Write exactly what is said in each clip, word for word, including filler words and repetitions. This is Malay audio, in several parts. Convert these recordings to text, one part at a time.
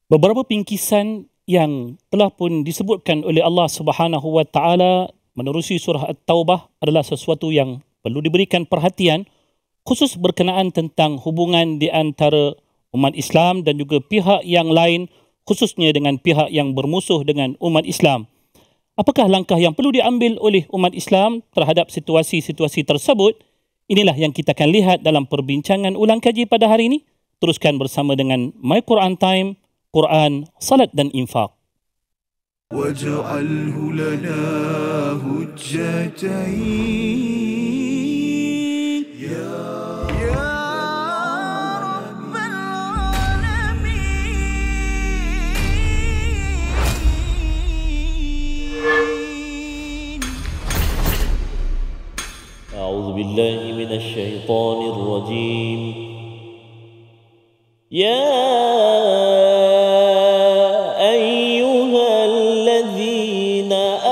Beberapa pingkisan yang telah pun disebutkan oleh Allah Subhanahu Wa Taala menerusi surah At-Taubah adalah sesuatu yang perlu diberikan perhatian, khusus berkenaan tentang hubungan di antara umat Islam dan juga pihak yang lain, khususnya dengan pihak yang bermusuh dengan umat Islam. Apakah langkah yang perlu diambil oleh umat Islam terhadap situasi-situasi tersebut? Inilah yang kita akan lihat dalam perbincangan ulang kaji pada hari ini. Teruskan bersama dengan My Quran Time, Quran, Salat dan Infak. وَاجْعَلْهُ لَنَا هُجَّتَيْنِ يَا رَبَّ الْعَالَمِينَ. أعوذ بالله من الشيطان الرجيم. يا أيها الذين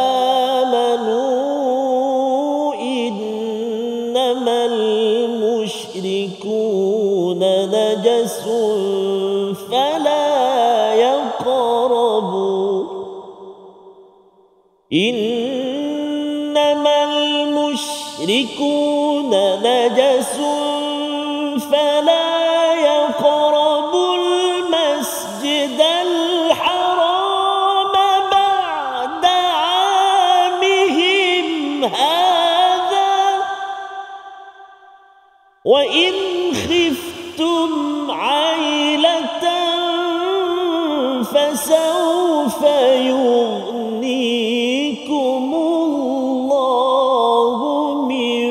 آمنوا إنما المشركون نجس فلا يقربوا إنما المشركون نجس فلا يقربوا المسجد الحرام بعد عامهم هذا وإن خفتم عيلة فسوف يغنيكم الله من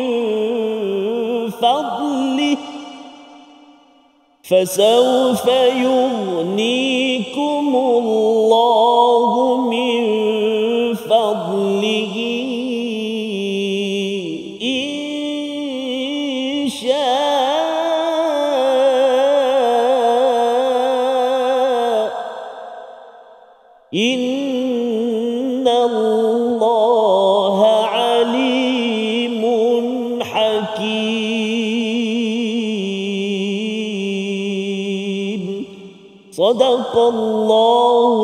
فضله فسوف يغنيكم الله من فضله إن شاء إن الله عليم حكيم. صدق الله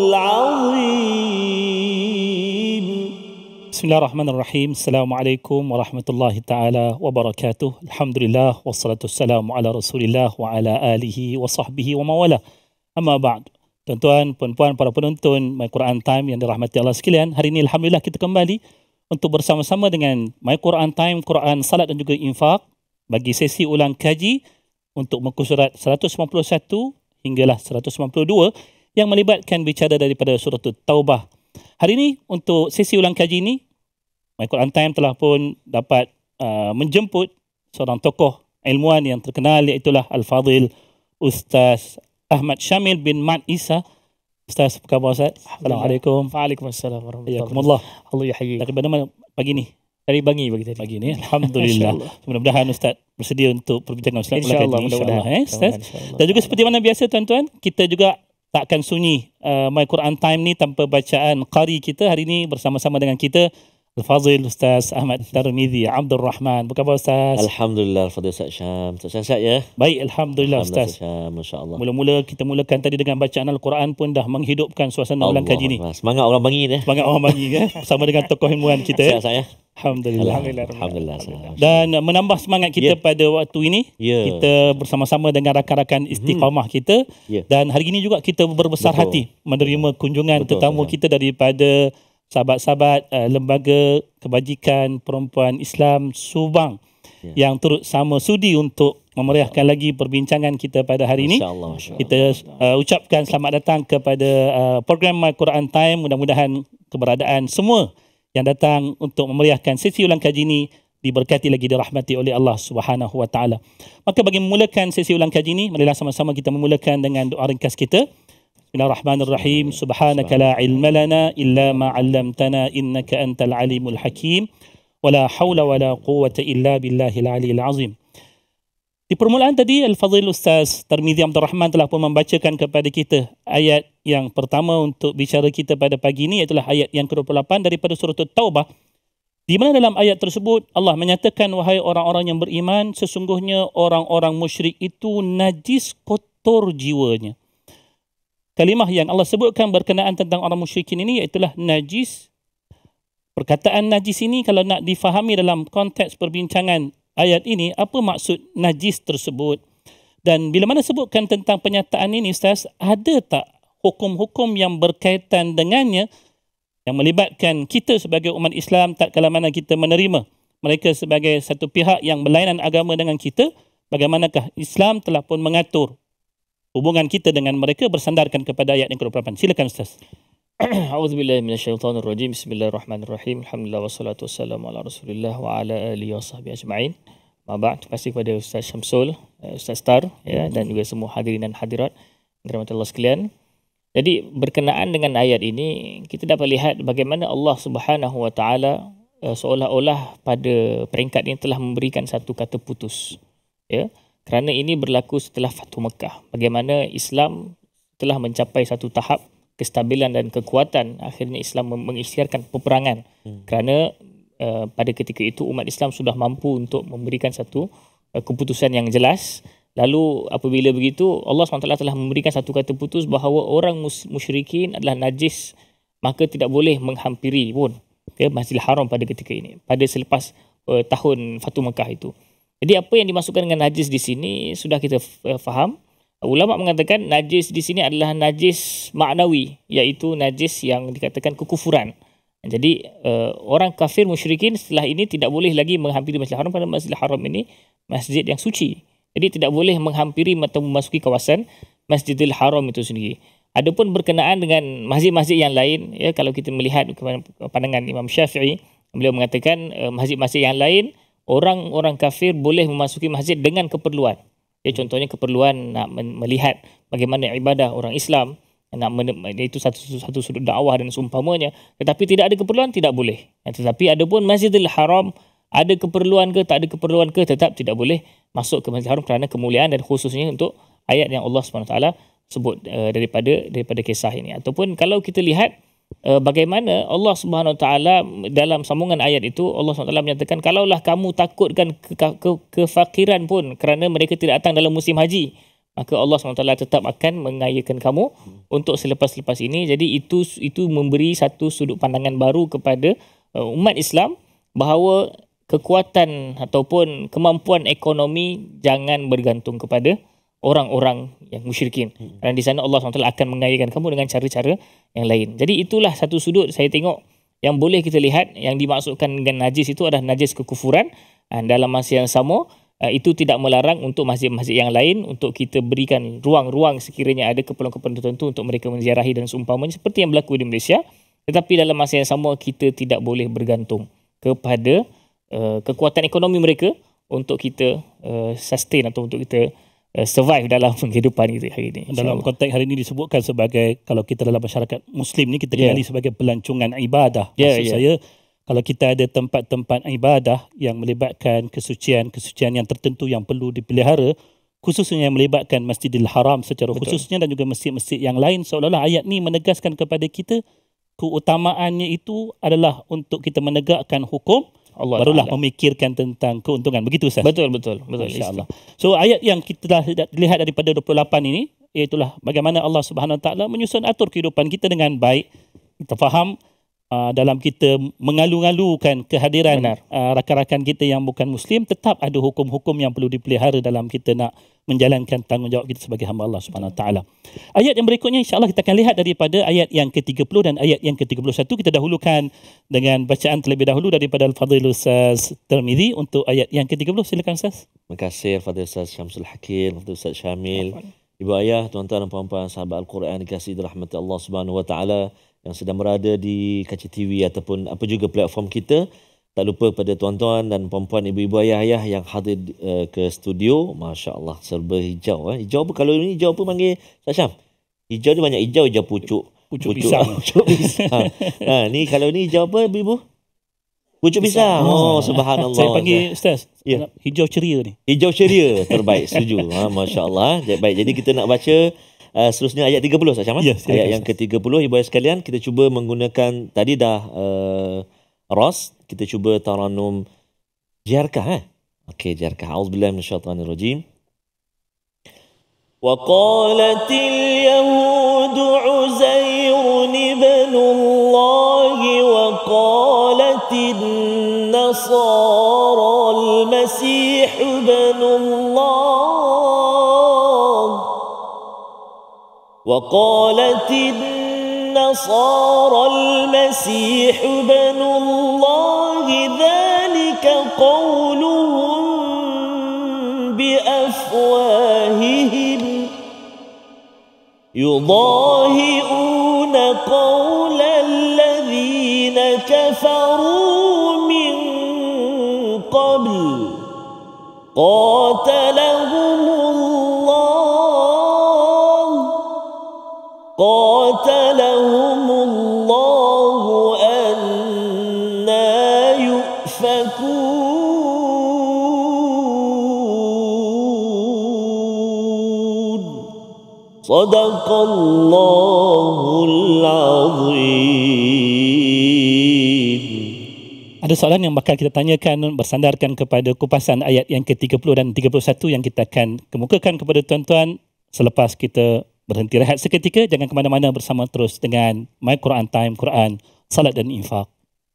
العظيم. Bismillahirrahmanirrahim. Assalamualaikum warahmatullahi taala wabarakatuh. Alhamdulillah wassalatu wassalamu ala Rasulillah wa ala alihi wa sahbihi wa mawala. Amma ba'd. Tuan-tuan, puan-puan, para penonton My Quran Time yang dirahmati Allah sekalian, hari ini alhamdulillah kita kembali untuk bersama-sama dengan My Quran Time, Quran, Salat dan juga Infak bagi sesi ulang kaji untuk muka surat seratus sembilan puluh satu hinggalah seratus sembilan puluh dua yang melibatkan bicara daripada surah Taubah. Hari ini untuk sesi ulang kaji ini, My Quran Time telah pun dapat uh, menjemput seorang tokoh ilmuwan yang terkenal, iaitulah Al-Fadhil Ustaz Ahmad Syamil bin Mat Isa. Ustaz, apa khabar Ustaz? Assalamualaikum. Waalaikumsalam warahmatullahi Waalaikumsalam. Allah yahyi. Dari mana pagi ni? Dari Bangi bagi tadi. Pagi ni, alhamdulillah. Mudah-mudahan Ustaz bersedia untuk perbincangan Ustaz. InsyaAllah, InsyaAllah, mudah-mudahan. eh, Ustaz. Dan juga seperti mana biasa tuan-tuan, kita juga takkan sunyi uh, My Quran Time ni tanpa bacaan qari kita. Hari ini bersama-sama dengan kita Al-Fadhil Ustaz Ahmad Tarmizi Abdul Rahman. Apa khabar Ustaz? Alhamdulillah, Fadil Ustaz Syam. Ustaz Syam sihat ya? Baik, alhamdulillah Ustaz. Syam, masya-Allah. Mula-mula kita mulakan tadi dengan bacaan Al-Quran pun dah menghidupkan suasana ulang kaji ni. Semangat orang Bangi ni. Semangat orang Bangi ke? Bersama dengan tokoh ilmuwan kita. Sihat saya. Alhamdulillah. Alhamdulillah. Alhamdulillah. Dan uh, menambah semangat kita Ya. pada waktu ini, Ya. kita bersama-sama dengan rakan-rakan istiqamah kita. Ya. Dan hari ini juga kita berbesar Betul. hati menerima kunjungan Betul, tetamu Ustaz. kita daripada sahabat-sahabat uh, lembaga kebajikan perempuan Islam Subang Ya. yang turut sama sudi untuk memeriahkan lagi perbincangan kita pada hari ini. Masya-Allah, masya-Allah. Kita uh, ucapkan selamat datang kepada uh, program My Quran Time. Mudah-mudahan keberadaan semua yang datang untuk memeriahkan sesi ulang kaji ini diberkati lagi, dirahmati oleh Allah Subhanahu Wa Taala. Maka bagi memulakan sesi ulang kaji ini, marilah sama-sama kita memulakan dengan doa ringkas kita. Bismillahirrahmanirrahim. Subhanaka la ilma lana illa ma 'allamtana innaka antal alimul hakim. Wala haula wala quwwata illa billahil aliyil azim. Di permulaan tadi, Al-Fadhil Ustaz Tarmizi Abdul Rahman telah pun membacakan kepada kita ayat yang pertama untuk bicara kita pada pagi ini, iaitu ayat yang ke dua puluh lapan daripada surah Taubah, di mana dalam ayat tersebut Allah menyatakan, wahai orang-orang yang beriman, sesungguhnya orang-orang musyrik itu najis, kotor jiwanya. kalimah yang Allah sebutkan berkenaan tentang orang musyrikin ini iaitulah najis. Perkataan najis ini kalau nak difahami dalam konteks perbincangan ayat ini, apa maksud najis tersebut? Dan bila mana sebutkan tentang penyataan ini, Ustaz, ada tak hukum-hukum yang berkaitan dengannya yang melibatkan kita sebagai umat Islam tak kala mana kita menerima mereka sebagai satu pihak yang berlainan agama dengan kita? Bagaimanakah Islam telah pun mengatur hubungan kita dengan mereka bersandarkan kepada ayat yang ke dua puluh lapan? Silakan Ustaz. A'udzubillahi minasyaitonirrajim. Bismillahirrahmanirrahim. Alhamdulillah wassalatu wassalamu ala Rasulillah wa ala alihi wasahbihi ajma'in. Ma ba'd. Terima kasih kepada Ustaz Syamsul, Ustaz Star, ya, dan juga semua hadirin dan hadirat yang dirahmati Allah sekalian. Jadi berkenaan dengan ayat ini, kita dapat lihat bagaimana Allah Subhanahu wa taala uh, seolah-olah pada peringkat ini telah memberikan satu kata putus. Ya. Kerana ini berlaku setelah Fathu Mekah. Bagaimana Islam telah mencapai satu tahap kestabilan dan kekuatan, akhirnya Islam mengisytiharkan peperangan. Hmm. Kerana uh, pada ketika itu umat Islam sudah mampu untuk memberikan satu uh, keputusan yang jelas. Lalu apabila begitu, Allah subhanahu wa taala telah memberikan satu kata putus bahawa orang musyrikin adalah najis, maka tidak boleh menghampiri pun ya, Masjidil Haram pada ketika ini, pada selepas uh, tahun Fathu Mekah itu. Jadi apa yang dimasukkan dengan najis di sini sudah kita uh, faham. Ulama mengatakan najis di sini adalah najis maknawi, iaitu najis yang dikatakan kekufuran. Jadi uh, orang kafir musyrikin setelah ini tidak boleh lagi menghampiri Masjidil Haram, kerana Masjidil Haram ini masjid yang suci. Jadi tidak boleh menghampiri atau memasuki kawasan Masjidil Haram itu sendiri. Adapun berkenaan dengan masjid-masjid yang lain, ya, kalau kita melihat pandangan Imam Syafi'i, beliau mengatakan uh, masjid-masjid yang lain orang-orang kafir boleh memasuki masjid dengan keperluan. Ya, contohnya keperluan nak melihat bagaimana ibadah orang Islam, nak itu satu satu sudut dakwah dan seumpamanya. Tetapi tidak ada keperluan, tidak boleh. Tetapi adapun Masjidil Haram, ada keperluan ke tak ada keperluan ke, tetap tidak boleh masuk ke Masjidil Haram kerana kemuliaan dan khususnya untuk ayat yang Allah subhanahu wa taala sebut uh, daripada daripada kisah ini. Ataupun kalau kita lihat Uh, bagaimana Allah Subhanahu Wa Taala dalam sambungan ayat itu, Allah Subhanahu Wa Taala menyatakan, kalaulah kamu takutkan ke, ke, kefakiran pun kerana mereka tidak datang dalam musim haji, maka Allah Subhanahu Wa Taala tetap akan mengayakan kamu untuk selepas-lepas ini. Jadi itu itu memberi satu sudut pandangan baru kepada uh, umat Islam bahawa kekuatan ataupun kemampuan ekonomi jangan bergantung kepada orang-orang yang musyrikin. Hmm. Dan di sana Allah subhanahu wa taala akan mengayakan kamu dengan cara-cara yang lain. Jadi itulah satu sudut saya tengok yang boleh kita lihat yang dimaksudkan dengan najis itu adalah najis kekufuran. Dan dalam masa yang sama, itu tidak melarang untuk masjid-masjid yang lain untuk kita berikan ruang-ruang sekiranya ada keperluan-keperluan tertentu untuk mereka menziarahi dan seumpamanya seperti yang berlaku di Malaysia. Tetapi dalam masa yang sama kita tidak boleh bergantung kepada uh, kekuatan ekonomi mereka untuk kita uh, sustain atau untuk kita survive dalam kehidupan kita hari ini. Dalam konteks hari ini disebutkan sebagai, kalau kita dalam masyarakat Muslim ni kita kenali yeah. sebagai pelancongan ibadah. Yeah, Maksud yeah. saya, kalau kita ada tempat-tempat ibadah yang melibatkan kesucian-kesucian yang tertentu yang perlu dipelihara, khususnya yang melibatkan Masjidil Haram secara Betul. khususnya dan juga masjid-masjid yang lain, seolah-olah ayat ni menegaskan kepada kita keutamaannya itu adalah untuk kita menegakkan hukum, Allah barulah Ta'ala memikirkan tentang keuntungan. Begitu Ustaz? Betul, betul. betul InsyaAllah. So ayat yang kita dah lihat daripada dua puluh lapan ini, iaitulah bagaimana Allah Subhanahu Wa Taala menyusun atur kehidupan kita dengan baik. Kita faham uh, dalam kita mengalu-ngalukan kehadiran uh, rakan-rakan kita yang bukan Muslim, tetap ada hukum-hukum yang perlu dipelihara dalam kita nak menjalankan tanggungjawab kita sebagai hamba Allah Subhanahu Wa Taala. Ayat yang berikutnya insya-Allah kita akan lihat daripada ayat yang ke tiga puluh dan ayat yang ke tiga puluh satu. Kita dahulukan dengan bacaan terlebih dahulu daripada Al-Fadhil Ustaz Tirmizi untuk ayat yang ke tiga puluh. Silakan Ustaz. Terima kasih Al-Fadhil Ustaz Syamsul Hakim, Al-Fadhil Ustaz Syamil. Ibu ayah, tuan-tuan dan puan-puan sahabat Al-Quran dikasihi dirahmati Allah Subhanahu Wa Taala yang sedang berada di kaca T V ataupun apa juga platform kita. Tak lupa pada tuan-tuan dan puan-puan, ibu-ibu, ayah-ayah yang hadir uh, ke studio. Masya Allah, serba hijau. Eh. Hijau apa? Kalau ini hijau apa panggil Ustaz Syam? Hijau ni banyak hijau, hijau pucuk. Pucuk, pucuk pisang. Pucuk pisang. ha, ni kalau ni hijau apa, ibu-ibu? Pucuk pisang. pisang. Oh, subhanallah. Saya panggil Ustaz, ya. Hijau ceria ni. Hijau ceria, terbaik. Setuju. Ha, Masya Allah. Baik, jadi kita nak baca uh, seterusnya ayat tiga puluh, Ustaz Syam. Ya, ayat yang ke tiga puluh, ibu ayah sekalian, kita cuba menggunakan, tadi dah uh, Ras, kita cuba taranum Jarkah. Eh? Okey, Jarkah. A'udzubillahi minasyaitanirrajim. Wa qalatil yahudu النصارى المسيح ابن الله وقالت النصارى المسيح ابن الله ذلك قولهم بأفواههم يضاهئون قول الذين كفروا من قبل قاتلهم الله قاتلهم الله أنى يؤفكون صدق الله العظيم. Ada soalan yang bakal kita tanyakan bersandarkan kepada kupasan ayat yang ke tiga puluh dan tiga puluh satu yang kita akan kemukakan kepada tuan-tuan selepas kita berhenti rehat seketika. Jangan ke mana-mana, bersama terus dengan My Quran Time, Quran, Salat dan Infak.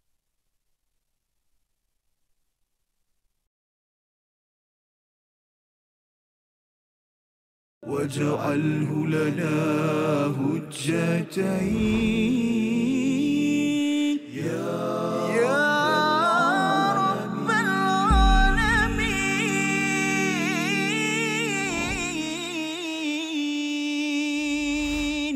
واجعله لنا هجتين يا يا رب العالمين.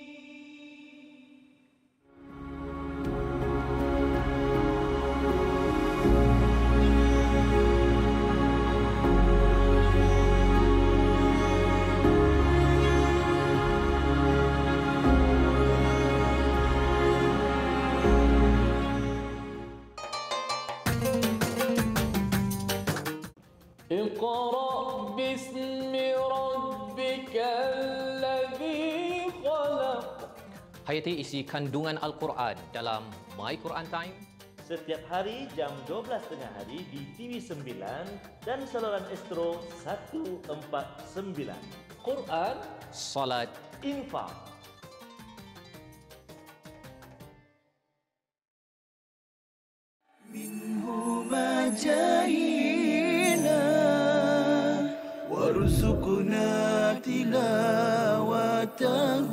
اقرأ باسم ربك الذي خلق. Hayati isi kandungan Al-Quran dalam My Quran Time. Setiap hari jam dua belas tengah hari di T V sembilan dan saluran Astro seratus empat puluh sembilan. Quran, Salat. Infak. منهما جاهينا وارزقنا تلاوته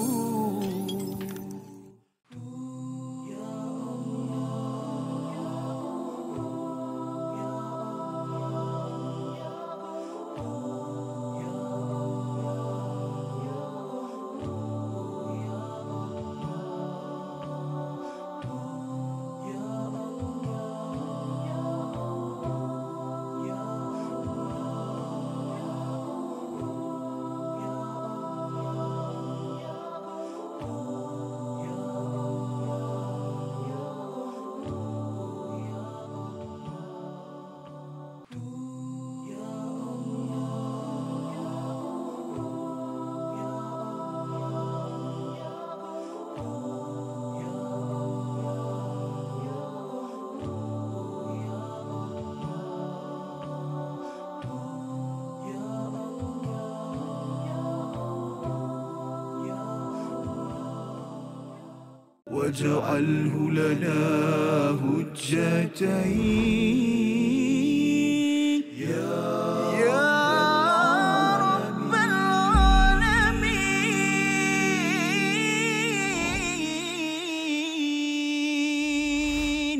واجعله لنا هجتين يا يا رب العالمين.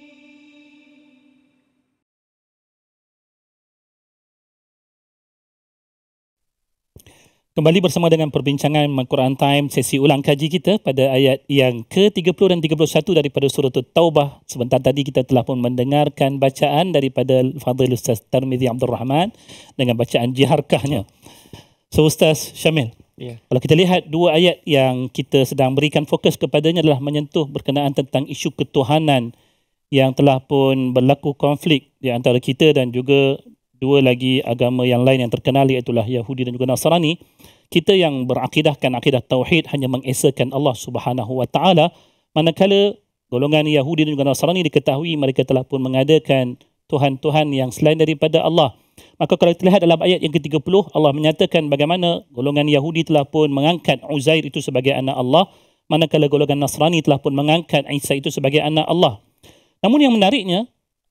Kembali bersama dengan perbincangan Al-Quran Time, sesi ulang kaji kita pada ayat yang ke tiga puluh dan tiga puluh satu daripada surah Taubah. Sebentar tadi kita telah pun mendengarkan bacaan daripada Fadil Ustaz Tarmizi Abdul Rahman dengan bacaan jiharkahnya. So Ustaz Syamil, Ya. kalau kita lihat dua ayat yang kita sedang berikan fokus kepadanya adalah menyentuh berkenaan tentang isu ketuhanan yang telah pun berlaku konflik di antara kita dan juga dua lagi agama yang lain yang terkenal, iaitulah Yahudi dan juga Nasrani. Kita yang berakidahkan akidah tauhid hanya mengesakan Allah Subhanahu wa taala, manakala golongan Yahudi dan juga Nasrani diketahui mereka telah pun mengadakan tuhan-tuhan yang selain daripada Allah. Maka kalau kita lihat dalam ayat yang ke tiga puluh, Allah menyatakan bagaimana golongan Yahudi telah pun mengangkat Uzair itu sebagai anak Allah, manakala golongan Nasrani telah pun mengangkat Isa itu sebagai anak Allah. Namun yang menariknya,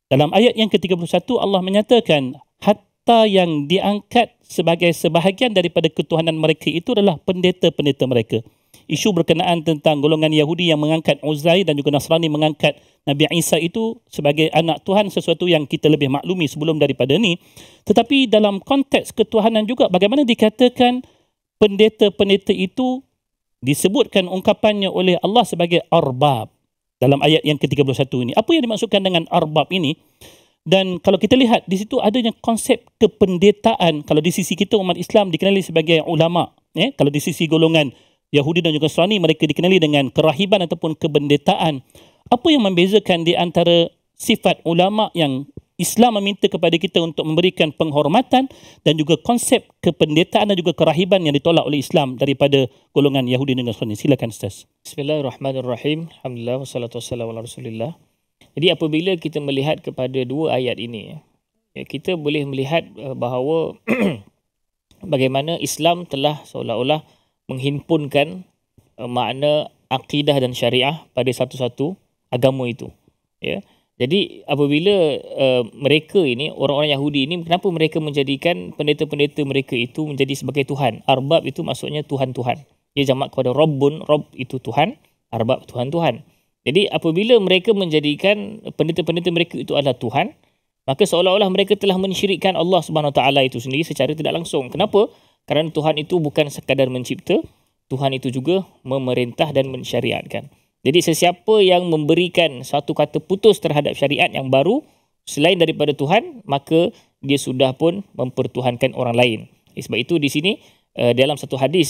Dalam ayat yang ke tiga puluh satu Allah menyatakan hatta yang diangkat sebagai sebahagian daripada ketuhanan mereka itu adalah pendeta-pendeta mereka. Isu berkenaan tentang golongan Yahudi yang mengangkat Uzair dan juga Nasrani mengangkat Nabi Isa itu sebagai anak Tuhan, sesuatu yang kita lebih maklumi sebelum daripada ni. Tetapi dalam konteks ketuhanan juga, bagaimana dikatakan pendeta-pendeta itu disebutkan ungkapannya oleh Allah sebagai arbab dalam ayat yang ke tiga puluh satu ini. Apa yang dimaksudkan dengan arbab ini? Dan kalau kita lihat di situ adanya konsep kependetaan. Kalau di sisi kita umat Islam dikenali sebagai ulama, eh? Kalau di sisi golongan Yahudi dan juga Nasrani mereka dikenali dengan kerahiban ataupun kebendetaan. Apa yang membezakan di antara sifat ulama yang Islam meminta kepada kita untuk memberikan penghormatan dan juga konsep kependetaan dan juga kerahiban yang ditolak oleh Islam daripada golongan Yahudi dan Nasrani? Silakan Ustaz. Bismillahirrahmanirrahim. Alhamdulillah wassalatu wassalamu ala Rasulillah. Jadi apabila kita melihat kepada dua ayat ini, ya, kita boleh melihat uh, bahawa bagaimana Islam telah seolah-olah menghimpunkan uh, makna akidah dan syariah pada satu-satu agama itu. Ya. Jadi apabila uh, mereka ini, orang-orang Yahudi ini, kenapa mereka menjadikan pendeta-pendeta mereka itu menjadi sebagai Tuhan? Arbab itu maksudnya Tuhan-Tuhan. Ia jamak kepada Rabbun, Rabb itu Tuhan, Arbab Tuhan-Tuhan. Jadi apabila mereka menjadikan pendeta-pendeta mereka itu adalah Tuhan, maka seolah-olah mereka telah mensyirikkan Allah Subhanahu Wa Taala itu sendiri secara tidak langsung. Kenapa? Kerana Tuhan itu bukan sekadar mencipta, Tuhan itu juga memerintah dan mensyariatkan. Jadi sesiapa yang memberikan satu kata putus terhadap syariat yang baru selain daripada Tuhan, maka dia sudah pun mempertuhankan orang lain. Sebab itu di sini dalam satu hadis,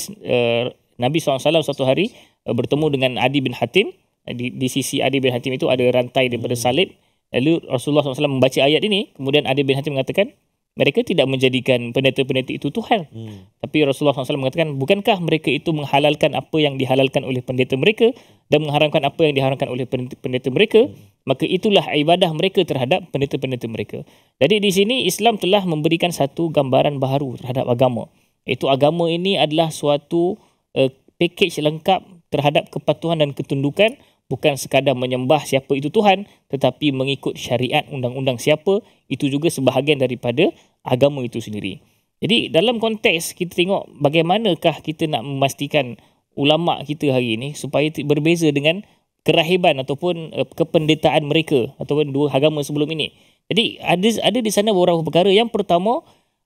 Nabi sallallahu alaihi wasallam satu hari bertemu dengan Adi bin Hatim. Di, di sisi Adi bin Hatim itu ada rantai daripada salib. Lalu Rasulullah sallallahu alaihi wasallam membaca ayat ini, kemudian Adi bin Hatim mengatakan, mereka tidak menjadikan pendeta-pendeta itu Tuhan. Hmm. Tapi Rasulullah sallallahu alaihi wasallam mengatakan, bukankah mereka itu menghalalkan apa yang dihalalkan oleh pendeta mereka dan mengharamkan apa yang diharamkan oleh pendeta mereka? Hmm. Maka itulah ibadah mereka terhadap pendeta-pendeta mereka. Jadi di sini Islam telah memberikan satu gambaran baharu terhadap agama. Iaitu agama ini adalah suatu uh, package lengkap terhadap kepatuhan dan ketundukan, bukan sekadar menyembah siapa itu Tuhan, tetapi mengikut syariat undang-undang siapa, itu juga sebahagian daripada agama itu sendiri. Jadi dalam konteks kita tengok bagaimanakah kita nak memastikan ulama kita hari ini supaya berbeza dengan kerahiban ataupun uh, kependetaan mereka ataupun dua agama sebelum ini. Jadi ada ada di sana beberapa perkara. Yang pertama,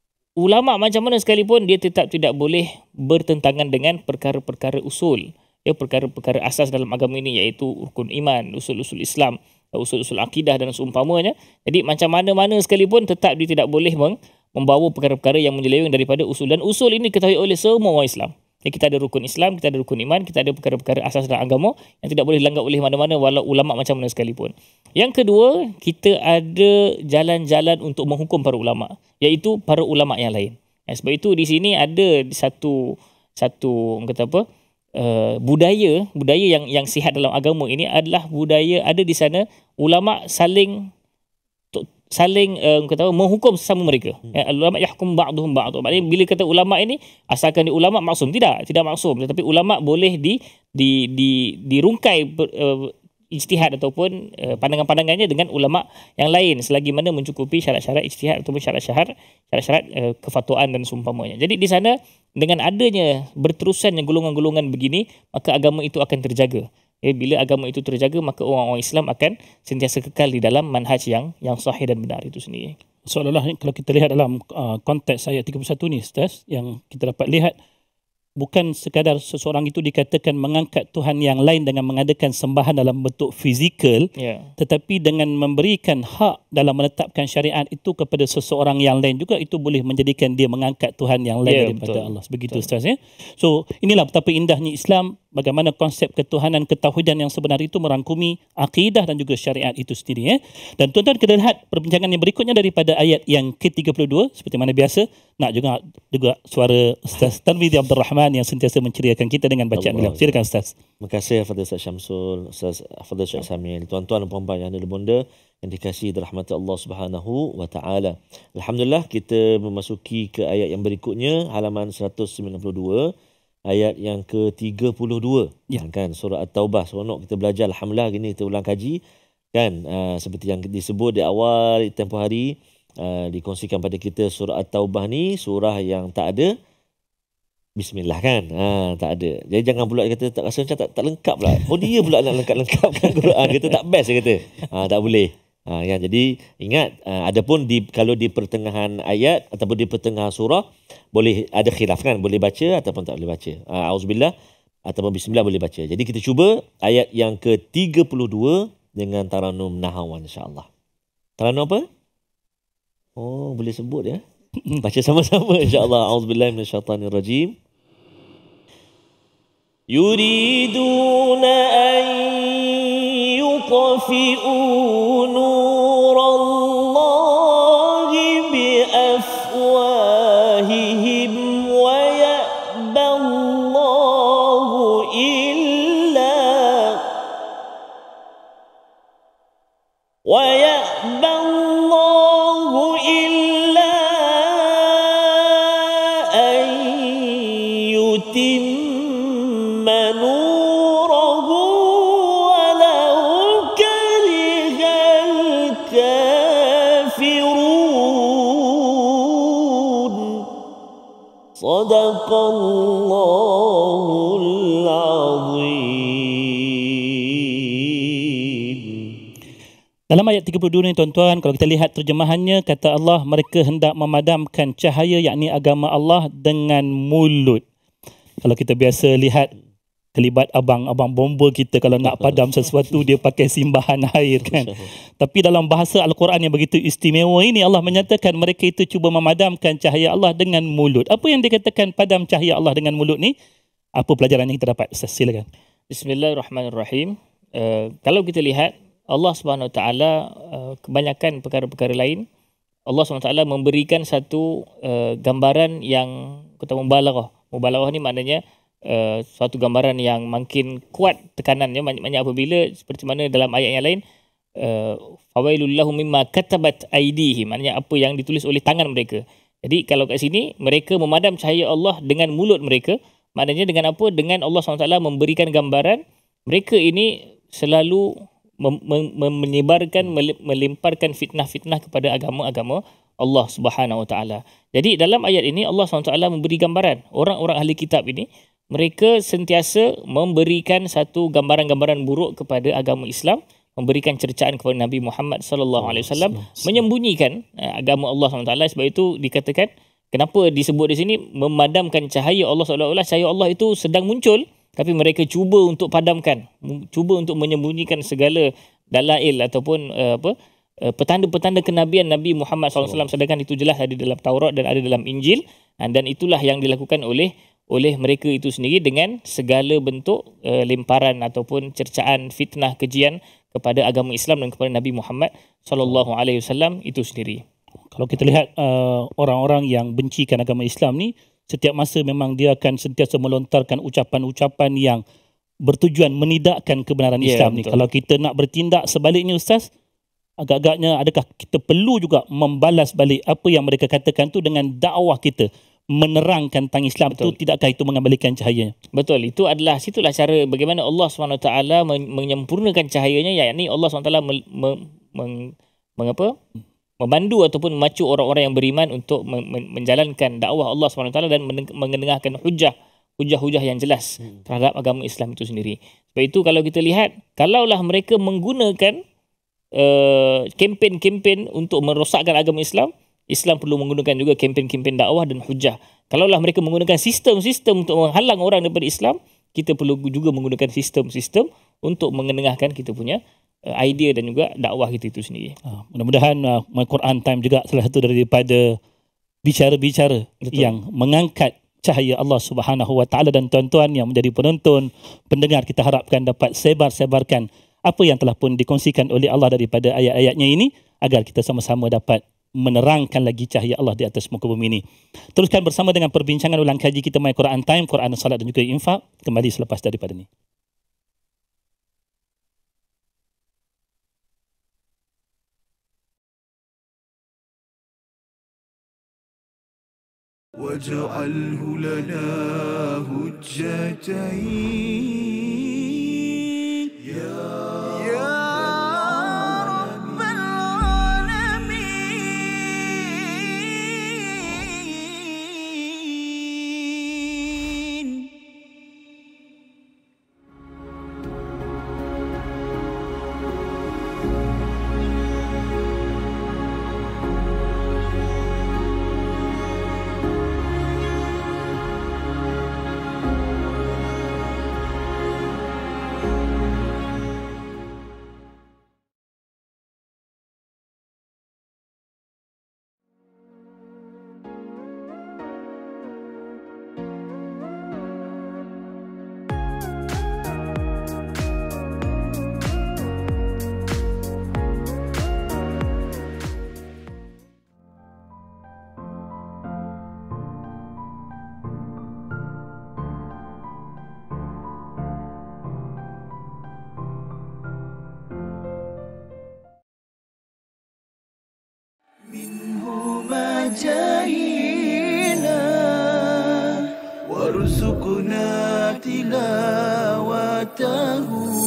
ulama macam mana sekalipun dia tetap tidak boleh bertentangan dengan perkara-perkara usul. Ya, perkara-perkara asas dalam agama ini, iaitu rukun iman, usul-usul Islam, usul-usul akidah dan seumpamanya. Jadi macam mana-mana sekalipun tetap dia tidak boleh membawa perkara-perkara yang menyeleweng daripada usul. Dan usul ini diketahui oleh semua orang Islam. Ya, kita ada rukun Islam, kita ada rukun iman, kita ada perkara-perkara asas dalam agama yang tidak boleh dilanggar oleh mana-mana walau ulama macam mana sekalipun. Yang kedua, kita ada jalan-jalan untuk menghukum para ulama, iaitu para ulama yang lain. Ya, sebab itu di sini ada satu satu kata apa? Uh, budaya budaya yang yang sihat dalam agama ini adalah budaya ada di sana ulama saling saling uh, kata apa, menghukum sesama mereka. Hmm. Ya, ulama yahkum ba'duhum ba'd. Maknanya bila kata ulama ini asalkan di ulama maksum, tidak tidak maksum, tetapi ulama boleh di di di dirungkai uh, ijtihad ataupun uh, pandangan-pandangannya dengan ulama yang lain selagi mana mencukupi syarat-syarat ijtihad ataupun syarat-syarat syarat-syarat uh, kefatuan dan seumpamanya. Jadi di sana dengan adanya berterusannya golongan-golongan begini, maka agama itu akan terjaga. Ya, bila agama itu terjaga, maka orang-orang Islam akan sentiasa kekal di dalam manhaj yang yang sahih dan benar itu sendiri. Seolah-olah kalau kita lihat dalam uh, konteks ayat tiga puluh satu ni Ustaz, yang kita dapat lihat bukan sekadar seseorang itu dikatakan mengangkat Tuhan yang lain dengan mengadakan sembahan dalam bentuk fizikal, yeah. tetapi dengan memberikan hak dalam menetapkan syariat itu kepada seseorang yang lain juga, itu boleh menjadikan dia mengangkat Tuhan yang lain yeah, daripada betul. Allah. Begitu betul. Ustaz ya. So inilah betapa indahnya Islam, bagaimana konsep ketuhanan, ketauhidan yang sebenar itu merangkumi akidah dan juga syariat itu sendiri. Ya. Dan tuan-tuan kita lihat perbincangan yang berikutnya daripada ayat yang ke tiga puluh dua, seperti mana biasa, nak juga juga suara Ustaz Tarmizi Abdul Rahman yang sentiasa menceriakan kita dengan bacaan beliau. Silakan Ustaz. Terima kasih Fadil Ustaz Syamsul, Ustaz Fadil Syekh Samil, tuan-tuan dan puan-puan yang ada di bonda yang dikasihi dirahmati Allah Subhanahu wa taala. Alhamdulillah, kita memasuki ke ayat yang berikutnya, halaman seratus sembilan puluh dua, ayat yang ke tiga puluh dua. Ya, kan surah At-Taubah. Seronok kita belajar, alhamdulillah hari ini kita ulang kaji Kan, uh, seperti yang disebut di awal tempoh hari, uh, dikongsikan pada kita surah At-Taubah ni surah yang tak ada Bismillah kan. Ha, tak ada. Jadi jangan pula kata tak rasa macam tak, tak lengkap pula. Oh dia pula nak lengkap-lengkapkan Quran. Kata tak best kata. Ha, tak boleh. Ha, kan? Jadi ingat, uh, ada pun di, kalau di pertengahan ayat ataupun di pertengahan surah boleh ada khilaf kan. Boleh baca ataupun tak boleh baca. Uh, Auzubillah ataupun Bismillah boleh baca. Jadi kita cuba ayat yang ke tiga puluh dua dengan Taranum Nahawan insya-Allah. Taranum apa? Oh boleh sebut ya. Baca sama-sama insya-Allah. Auzubillahi minasyaitanirrajim. Yuriduna an yutfi'u nurallahi bi afwahihim wa ya'ballahu illa wa ya'ballahu illa yutimma nurahu walau karihal kafirun. Sadaqallahul azim. Dalam ayat tiga puluh dua ni tuan-tuan, kalau kita lihat terjemahannya, kata Allah, mereka hendak memadamkan cahaya yakni agama Allah dengan mulut. Kalau kita biasa lihat kelibat abang-abang bomba kita, kalau nak padam sesuatu dia pakai simbahan air kan. Tapi dalam bahasa Al-Quran yang begitu istimewa ini, Allah menyatakan mereka itu cuba memadamkan cahaya Allah dengan mulut. Apa yang dikatakan padam cahaya Allah dengan mulut ni? Apa pelajaran yang kita dapat? Ustaz, silakan. Bismillahirrahmanirrahim. Uh, kalau kita lihat Allah Subhanahu Wa Taala, uh, kebanyakan perkara-perkara lain Allah Subhanahu Wa Taala memberikan satu uh, gambaran yang kita mubalaghah. Mubalaghah ni maknanya uh, suatu gambaran yang makin kuat tekanannya, maknanya apabila seperti mana dalam ayat yang lain, uh, fawailul lahum mimma katabat aydihim, maknanya apa yang ditulis oleh tangan mereka. Jadi kalau kat sini mereka memadam cahaya Allah dengan mulut mereka, maknanya dengan apa? Dengan Allah Subhanahu Wa Taala memberikan gambaran mereka ini selalu mem- mem- menyebarkan, melemparkan fitnah-fitnah kepada agama-agama Allah Subhanahu Wa Taala. Jadi dalam ayat ini Allah Subhanahu Wa Taala memberi gambaran orang-orang ahli kitab ini, mereka sentiasa memberikan satu gambaran-gambaran buruk kepada agama Islam, memberikan cercaan kepada Nabi Muhammad sallallahu alaihi wasallam, menyembunyikan agama Allah Subhanahu Wa Taala. Sebab itu dikatakan, kenapa disebut di sini memadamkan cahaya Allah, seolah-olah cahaya Allah itu sedang muncul tapi mereka cuba untuk padamkan, cuba untuk menyembunyikan segala dalail ataupun uh, apa uh, petanda-petanda kenabian Nabi Muhammad sallallahu alaihi wasallam, sedangkan itu jelas ada dalam Taurat dan ada dalam Injil, dan itulah yang dilakukan oleh oleh mereka itu sendiri dengan segala bentuk uh, lemparan ataupun cercaan, fitnah, kejian kepada agama Islam dan kepada Nabi Muhammad sallallahu alaihi wasallam itu sendiri. Kalau kita lihat uh, orang-orang yang bencikan agama Islam ni, setiap masa memang dia akan sentiasa melontarkan ucapan-ucapan yang bertujuan menidakkan kebenaran Ya, Islam ni. betul. Kalau kita nak bertindak sebaliknya Ustaz, agak-agaknya adakah kita perlu juga membalas balik apa yang mereka katakan tu dengan dakwah kita, menerangkan tentang Islam tu, Betul. tidakkah itu mengembalikan cahayanya? Betul, itu adalah, situlah cara bagaimana Allah subhanahu wa taala men- menyempurnakan cahayanya, yakni Allah subhanahu wa taala mel- me- meng- mengapa? memandu ataupun memacu orang-orang yang beriman untuk men- men- menjalankan dakwah Allah subhanahu wa taala dan meneng- mengendengahkan hujah hujah-hujah yang jelas hmm. terhadap agama Islam itu sendiri. Sebab itu kalau kita lihat, kalaulah mereka menggunakan uh, kempen-kempen untuk merosakkan agama Islam, Islam perlu menggunakan juga kempen-kempen dakwah dan hujah. Kalaulah mereka menggunakan sistem-sistem untuk menghalang orang daripada Islam, kita perlu juga menggunakan sistem-sistem untuk mengendengahkan kita punya uh, idea dan juga dakwah kita itu sendiri. Uh, mudah-mudahan uh, My Quran Time juga salah satu daripada bicara-bicara Betul. yang mengangkat cahaya Allah Subhanahu Wa Taala, dan tuan-tuan yang menjadi penonton, pendengar, kita harapkan dapat sebar-sebarkan apa yang telah pun dikongsikan oleh Allah daripada ayat-ayatnya ini, agar kita sama-sama dapat menerangkan lagi cahaya Allah di atas muka bumi ini. Teruskan bersama dengan perbincangan ulang kaji kita My Quran Time, Quran, Salat dan juga Infak, kembali selepas daripada ini. واجعله لنا هجتين يا وارزقنا تلاوته.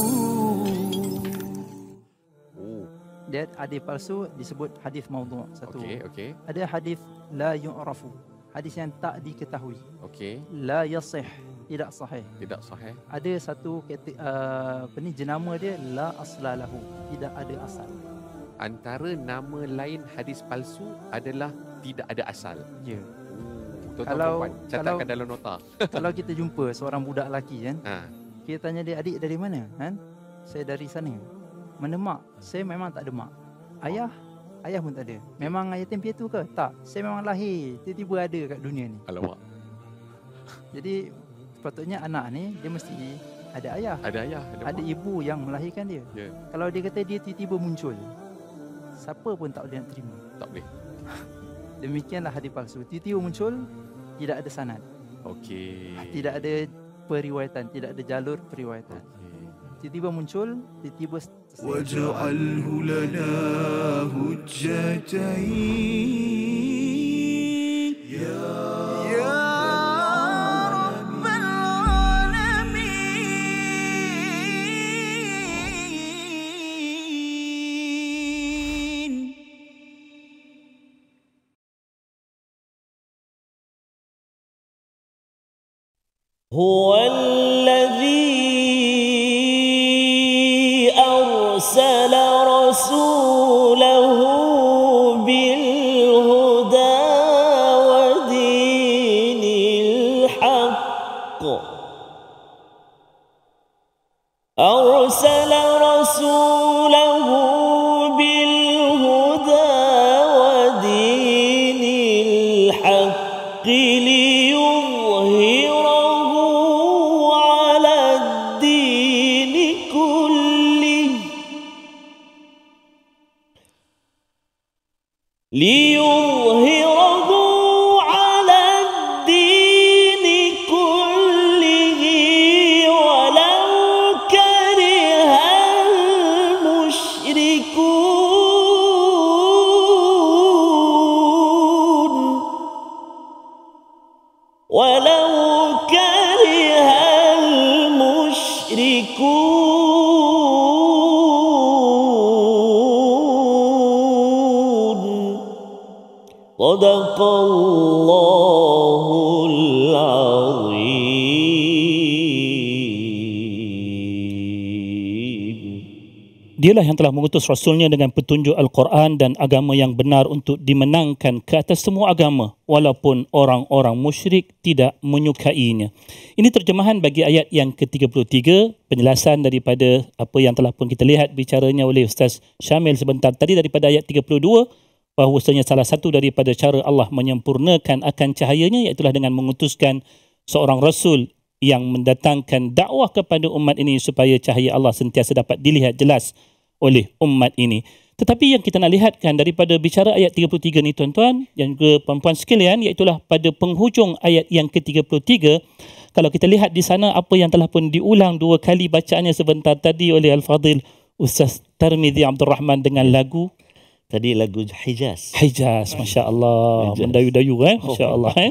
Dia hadis palsu disebut hadis maudhu' satu. Okey, okey. Ada hadis la yu'rafu, hadis yang tak diketahui. Okey. La yasih, tidak sahih. Tidak sahih. Ada satu kata uh, apa ni jenama dia la aslalahu, tidak ada asal. Antara nama lain hadis palsu adalah tidak ada asal. Ya. Oh, tuan-tuan Kalau- puan, catatkan kalau- dalam nota. Kalau kita jumpa seorang budak lelaki kan, Ha. kita tanya dia, adik dari mana? Kan? Saya dari sana. Mana mak? Saya memang tak ada mak. Ayah? Ayah pun tak ada. Memang yatim piatu ke? Tak. Saya memang lahir, tiba-tiba ada kat dunia ni. Alamak. Jadi sepatutnya anak ni dia mesti ada ayah, Ada ayah, ada, ada mak. ibu yang melahirkan dia. Ya, Kalau dia kata dia tiba-tiba muncul, siapa pun tak boleh nak terima. tak boleh. Demikianlah hadis palsu. Tiba-tiba muncul, tidak ada sanad, Okey. tidak ada periwayatan, tidak ada jalur periwayatan. Okey. Tiba-tiba muncul, tiba-tiba selesai. واجعله لنا هجتين يا رب العالمين. هو الذي أرسل رسوله بالهدى ودين الحق أرسل رسوله بالهدى ودين الحق ليظهره على الدين كله ليظهره على الدين كله ولو كره المشركون ولو كره المشركون صدق الله العظيم. Dialah yang telah mengutus Rasulnya dengan petunjuk Al-Quran dan agama yang benar untuk dimenangkan ke atas semua agama walaupun orang-orang musyrik tidak menyukainya. Ini terjemahan bagi ayat yang ke tiga puluh tiga, penjelasan daripada apa yang telah pun kita lihat bicaranya oleh Ustaz Syamil sebentar tadi daripada ayat tiga puluh dua, bahawasanya salah satu daripada cara Allah menyempurnakan akan cahayanya iaitulah dengan mengutuskan seorang Rasul yang mendatangkan dakwah kepada umat ini supaya cahaya Allah sentiasa dapat dilihat jelas oleh umat ini. Tetapi yang kita nak lihatkan daripada bicara ayat tiga puluh tiga ni tuan-tuan dan juga puan-puan sekalian, iaitulah pada penghujung ayat yang ke tiga puluh tiga, kalau kita lihat di sana apa yang telah pun diulang dua kali bacaannya sebentar tadi oleh Al-Fadhil Ustaz Tarmizi Abdul Rahman dengan lagu Tadi lagu Hijaz. Hijaz, Masya Allah, Hijaz. mendayu-dayu eh, Masya Allah eh.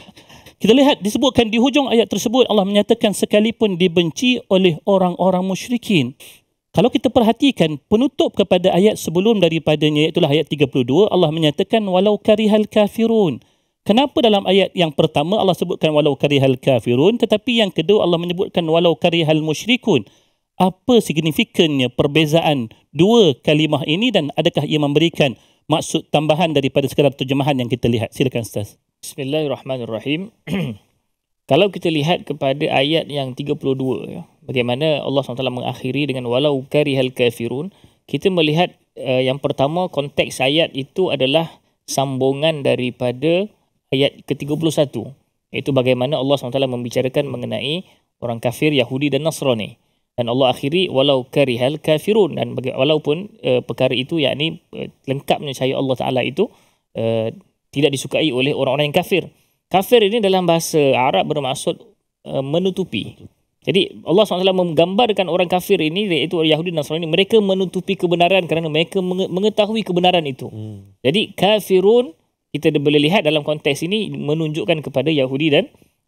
Kita lihat disebutkan di hujung ayat tersebut Allah menyatakan sekalipun dibenci oleh orang-orang musyrikin. Kalau kita perhatikan penutup kepada ayat sebelum daripadanya, itulah ayat tiga puluh dua, Allah menyatakan walau karihal kafirun. Kenapa dalam ayat yang pertama Allah sebutkan walau karihal kafirun, tetapi yang kedua Allah menyebutkan walau karihal musyrikun? Apa signifikannya perbezaan dua kalimah ini dan adakah ia memberikan maksud tambahan daripada sekadar terjemahan yang kita lihat? Silakan Ustaz. Bismillahirrahmanirrahim. Kalau kita lihat kepada ayat yang tiga puluh dua, ya, bagaimana Allah subhanahu wa taala mengakhiri dengan walau karihal kafirun, kita melihat uh, yang pertama konteks ayat itu adalah sambungan daripada ayat ke tiga puluh satu, iaitu bagaimana Allah subhanahu wa taala membicarakan mengenai orang kafir Yahudi dan Nasrani. Dan Allah akhiri walau karihal kafirun, dan baga- walaupun uh, perkara itu yakni uh, lengkapnya cahaya Allah Taala itu uh, tidak disukai oleh orang-orang yang kafir. Kafir ini dalam bahasa Arab bermaksud uh, menutupi. Jadi Allah subhanahu wa taala menggambarkan orang kafir ini, iaitu Yahudi dan Nasrani, mereka menutupi kebenaran kerana mereka menge- mengetahui kebenaran itu. Hmm. Jadi kafirun kita boleh lihat dalam konteks ini menunjukkan kepada Yahudi dan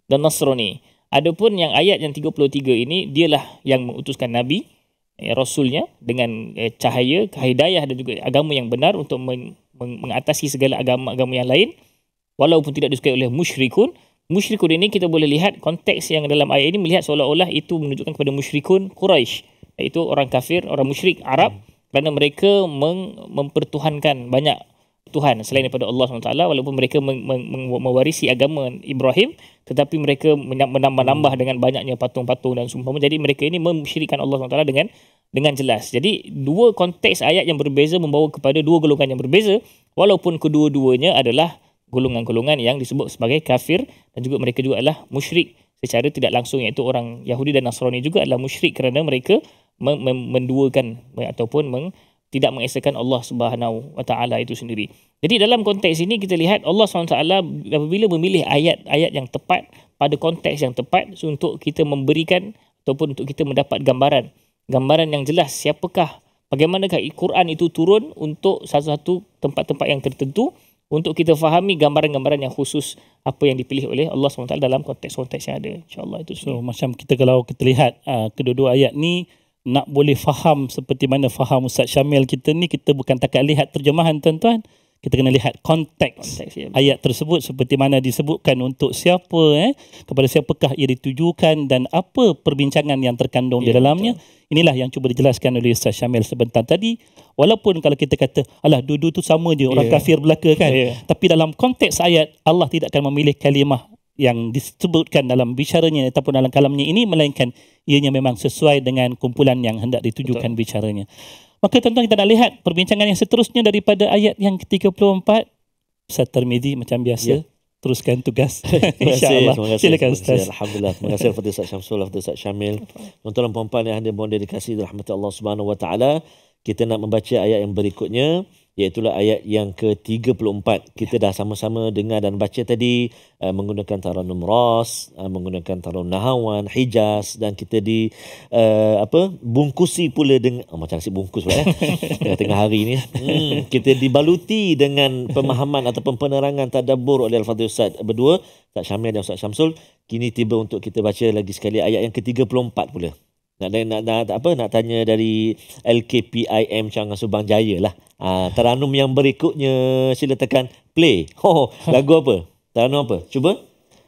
dan Nasrani. Adapun yang ayat yang tiga puluh tiga ini, dialah yang mengutuskan Nabi, eh, Rasulnya dengan eh, cahaya, hidayah dan juga agama yang benar untuk men, meng, mengatasi segala agama-agama yang lain, walaupun tidak disukai oleh musyrikun. Musyrikun ini kita boleh lihat konteks yang dalam ayat ini melihat seolah-olah itu menunjukkan kepada musyrikun Quraisy, iaitu orang kafir, orang musyrik Arab, hmm. kerana mereka meng, mempertuhankan banyak Tuhan selain daripada Allah subhanahu wa taala, walaupun mereka meng, meng, meng, mewarisi agama Ibrahim, tetapi mereka menambah-nambah hmm. dengan banyaknya patung-patung dan seumpama. Jadi mereka ini memsyirikkan Allah subhanahu wa taala dengan dengan jelas. Jadi dua konteks ayat yang berbeza membawa kepada dua golongan yang berbeza, walaupun kedua-duanya adalah golongan-golongan yang disebut sebagai kafir, dan juga mereka juga adalah musyrik secara tidak langsung, iaitu orang Yahudi dan Nasrani juga adalah musyrik kerana mereka mem- mem- menduakan ataupun meng- tidak mengesakan Allah Subhanahu wa taala itu sendiri. Jadi dalam konteks ini kita lihat Allah subhanahu wa taala apabila memilih ayat-ayat yang tepat pada konteks yang tepat untuk kita memberikan ataupun untuk kita mendapat gambaran gambaran yang jelas siapakah, bagaimanakah Al-Quran itu turun untuk satu-satu tempat-tempat yang tertentu, untuk kita fahami gambaran-gambaran yang khusus apa yang dipilih oleh Allah subhanahu wa taala dalam konteks-konteks yang ada. InsyaAllah itu so, macam kita kalau kita lihat uh, kedua-dua ayat ni, nak boleh faham seperti mana faham Ustaz Syamil kita ni, kita bukan takat lihat terjemahan tuan-tuan, kita kena lihat konteks, konteks ya, ayat tersebut seperti mana disebutkan, untuk siapa, eh, kepada siapakah ia ditujukan dan apa perbincangan yang terkandung ya, di dalamnya. Betul. Inilah yang cuba dijelaskan oleh Ustaz Syamil sebentar tadi. Walaupun kalau kita kata, alah dua-dua tu sama je, orang yeah. kafir belaka kan. Yeah. Tapi dalam konteks ayat, Allah tidak akan memilih kalimah yang disebutkan dalam bicaranya ataupun dalam kalamnya ini, melainkan ianya memang sesuai dengan kumpulan yang hendak ditujukan Betul. bicaranya. Maka tuan-tuan, kita nak lihat perbincangan yang seterusnya daripada ayat yang ke tiga puluh empat. Ustaz Tirmizi macam biasa. Yeah. Teruskan tugas. InsyaAllah. Silakan Ustaz. Alhamdulillah. Terima kasih kepada Ustaz Syamsul, kepada Ustaz Syamil. Tuan-tuan dan puan-puan yang ada mohon dikasihi rahmat Allah Subhanahu wa taala. Kita nak membaca ayat yang berikutnya, iaitulah ayat yang ke tiga puluh empat. Kita dah sama-sama dengar dan baca tadi uh, menggunakan Taranum Ras, uh, menggunakan Taranum Nahawan, Hijaz, dan kita di uh, apa bungkusi pula dengan oh, macam nasi bungkus pula eh tengah-tengah hari ni. Hmm, kita dibaluti dengan pemahaman ataupun penerangan tadabbur oleh Al-Fadhil Ustaz berdua, Ustaz Syamil dan Ustaz Syamsul. Kini tiba untuk kita baca lagi sekali ayat yang ke tiga puluh empat pula. Nak, nak, nak, apa, nak tanya dari L K P I M Changan Subang Jaya lah. Ha, Taranum yang berikutnya, sila tekan play. Oh, lagu apa? Taranum apa? Cuba.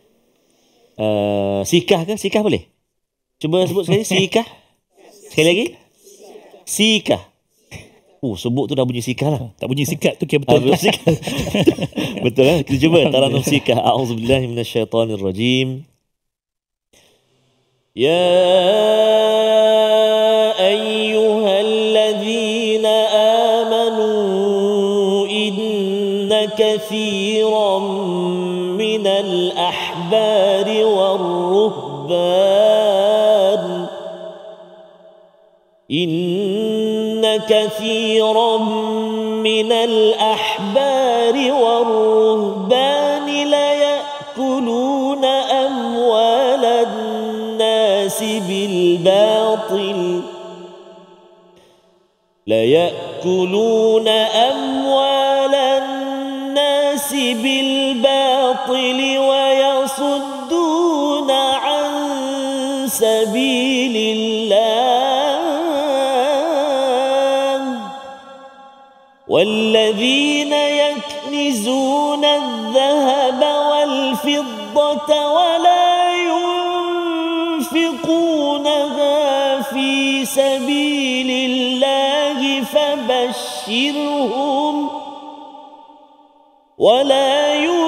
Uh, Sikah ke? Sikah boleh? Cuba sebut sekali. Sikah. Sekali lagi. Sikah. Oh, sebut tu dah bunyi sikah lah. Tak bunyi sikat tu kira betul. Betul lah. Kita cuba Taranum Sikah. A'udzubillahi minasyaitanirrajim. يا أيها الذين آمنوا إن كثيرا من الأحبار والرهبان إن كثيرا من الأحبار والرهبان ليأكلون أموال الناس بالباطل ليأكلون أموال الناس بالباطل ويصدون عن سبيل الله والذين يكنزون الذهب والفضة ولا ينفقونها في سبيل الله فبشرهم ولا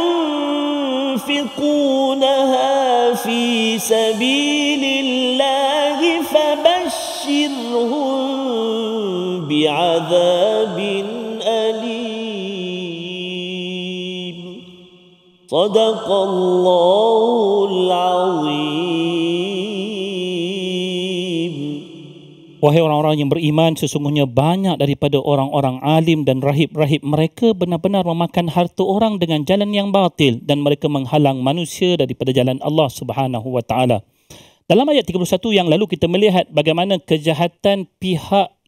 ينفقونها في سبيل الله فبشرهم بعذاب أليم صدق الله العظيم. Wahai orang-orang yang beriman, sesungguhnya banyak daripada orang-orang alim dan rahib-rahib mereka benar-benar memakan harta orang dengan jalan yang batil, dan mereka menghalang manusia daripada jalan Allah Subhanahu wa taala. Dalam ayat tiga puluh satu yang lalu kita melihat bagaimana kejahatan pihak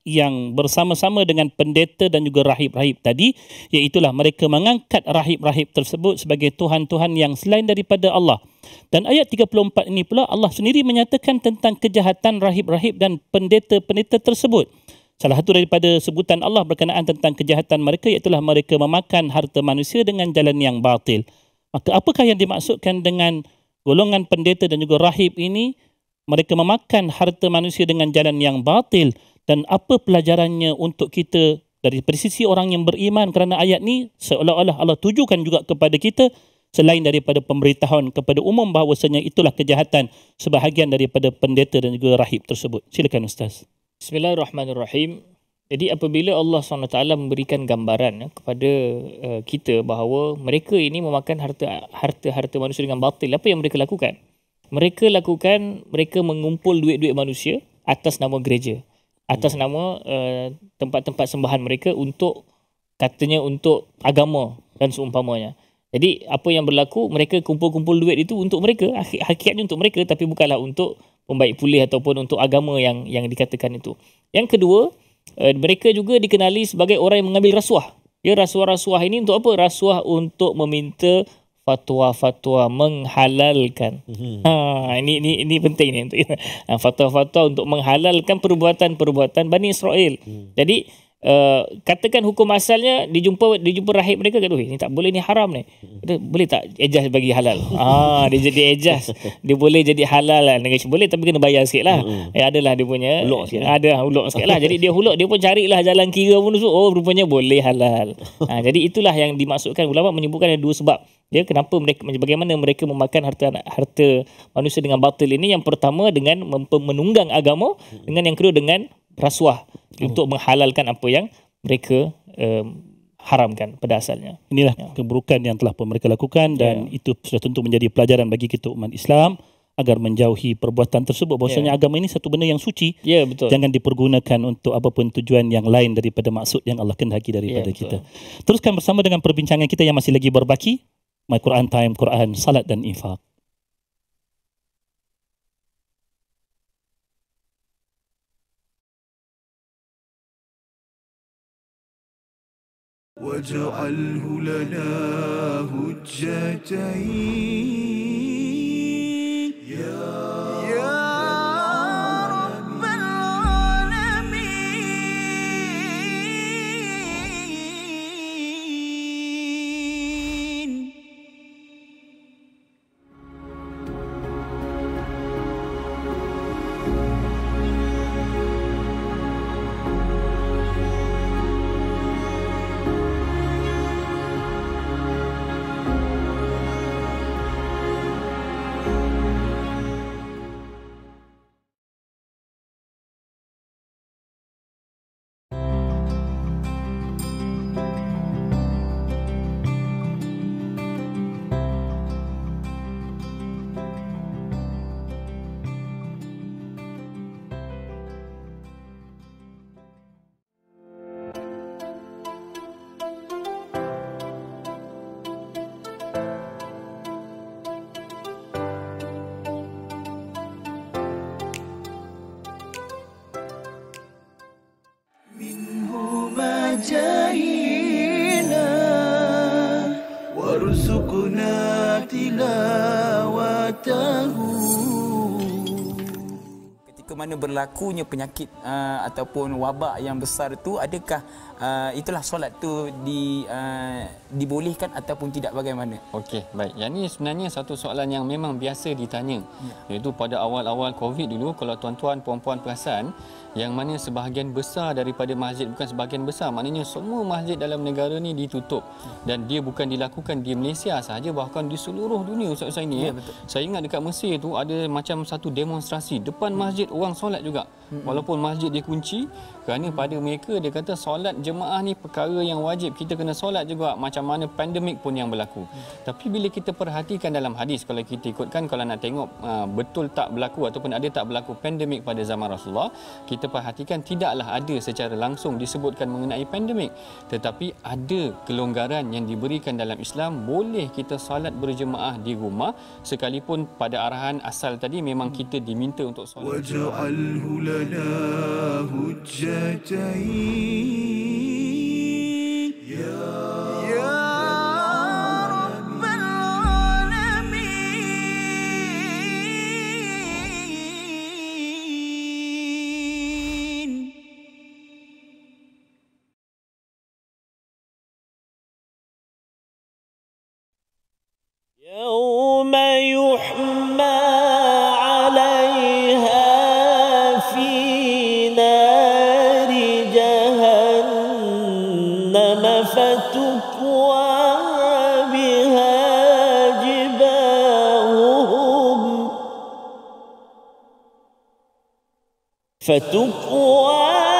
yang bersama-sama dengan pendeta dan juga rahib-rahib tadi, iaitulah mereka mengangkat rahib-rahib tersebut sebagai Tuhan-Tuhan yang selain daripada Allah. Dan ayat tiga puluh empat ini pula Allah sendiri menyatakan tentang kejahatan rahib-rahib dan pendeta-pendeta tersebut. Salah satu daripada sebutan Allah berkenaan tentang kejahatan mereka iaitulah mereka memakan harta manusia dengan jalan yang batil. Maka apakah yang dimaksudkan dengan golongan pendeta dan juga rahib ini? Mereka memakan harta manusia dengan jalan yang batil. Dan apa pelajarannya untuk kita dari sisi orang yang beriman, kerana ayat ni seolah-olah Allah tujukan juga kepada kita selain daripada pemberitahuan kepada umum bahawasanya itulah kejahatan sebahagian daripada pendeta dan juga rahib tersebut. Silakan Ustaz. Bismillahirrahmanirrahim. Jadi apabila Allah subhanahu wa taala memberikan gambaran kepada uh, kita bahawa mereka ini memakan harta harta-harta manusia dengan batil, apa yang mereka lakukan? Mereka lakukan, mereka mengumpul duit-duit manusia atas nama gereja, atas nama uh, tempat-tempat sembahan mereka untuk, katanya untuk agama dan seumpamanya. Jadi apa yang berlaku, mereka kumpul-kumpul duit itu untuk mereka, hakikatnya untuk mereka, tapi bukanlah untuk pembaik pulih ataupun untuk agama yang yang dikatakan itu. Yang kedua, uh, mereka juga dikenali sebagai orang yang mengambil rasuah. Ya, rasuah-rasuah ini untuk apa? Rasuah untuk meminta fatwa-fatwa menghalalkan. Hmm. Ha, ini ini ini penting ni untuk ha, fatwa-fatwa untuk menghalalkan perbuatan-perbuatan Bani Israel. Hmm. Jadi uh, katakan hukum asalnya dijumpa dijumpa rahib mereka kata, "Weh, ni tak boleh, ni haram ni." Kata, "Boleh tak ejaz bagi halal?" Ah, dia jadi ejaz. Dia boleh jadi halal lah. Negara boleh tapi kena bayar sikitlah. Hmm. Eh adalah dia punya huluk sikit. Ada huluk sikitlah. Jadi dia huluk, dia pun carilah jalan kira pun, oh rupanya boleh halal. Ha, jadi itulah yang dimaksudkan, ulama menyebutkan ada dua sebab. Ya, kenapa mereka, bagaimana mereka memakan harta harta manusia dengan batil ini? Yang pertama dengan menunggang agama, dengan yang kedua dengan rasuah hmm. untuk menghalalkan apa yang mereka um, haramkan pada asalnya. Inilah ya. keburukan yang telah pun mereka lakukan, dan ya. itu sudah tentu menjadi pelajaran bagi kita umat Islam agar menjauhi perbuatan tersebut. Bahawasanya ya. agama ini satu benda yang suci. Ya, betul. Jangan dipergunakan untuk apapun tujuan yang lain daripada maksud yang Allah kehendaki daripada ya, kita. Teruskan bersama dengan perbincangan kita yang masih lagi berbaki. My Quran Time, Quran, Salat dan Infak. Waj'alhu lana hujjatain ya jahina warzuqna tilawatahu. Ketika mana berlakunya penyakit uh, ataupun wabak yang besar tu, adakah uh, itulah solat tu di uh, dibolehkan ataupun tidak, bagaimana? Okey, baik. Yang ini sebenarnya satu soalan yang memang biasa ditanya. Ya. Iaitu pada awal-awal Covid dulu, kalau tuan-tuan puan-puan perasan, yang mana sebahagian besar daripada masjid, bukan sebahagian besar, maknanya semua masjid dalam negara ni ditutup, dan dia bukan dilakukan di Malaysia sahaja, bahkan di seluruh dunia Ustaz Husaini. Ya, betul. Saya ingat dekat Mesir tu ada macam satu demonstrasi depan masjid, orang solat juga. Hmm. Walaupun masjid dikunci, kerana pada mereka dia kata solat jemaah ni perkara yang wajib, kita kena solat juga macam mana pandemik pun yang berlaku. Hmm. Tapi bila kita perhatikan dalam hadis, kalau kita ikutkan, kalau nak tengok uh, betul tak berlaku ataupun ada tak berlaku pandemik pada zaman Rasulullah, kita kita perhatikan tidaklah ada secara langsung disebutkan mengenai pandemik, tetapi ada kelonggaran yang diberikan dalam Islam. Boleh kita solat berjemaah di rumah sekalipun pada arahan asal tadi memang kita diminta untuk solat. Waj'alhu lana hujjatain ya يوم يحمى عليها في نار جهنم فتكوى بها جباههم فتكوى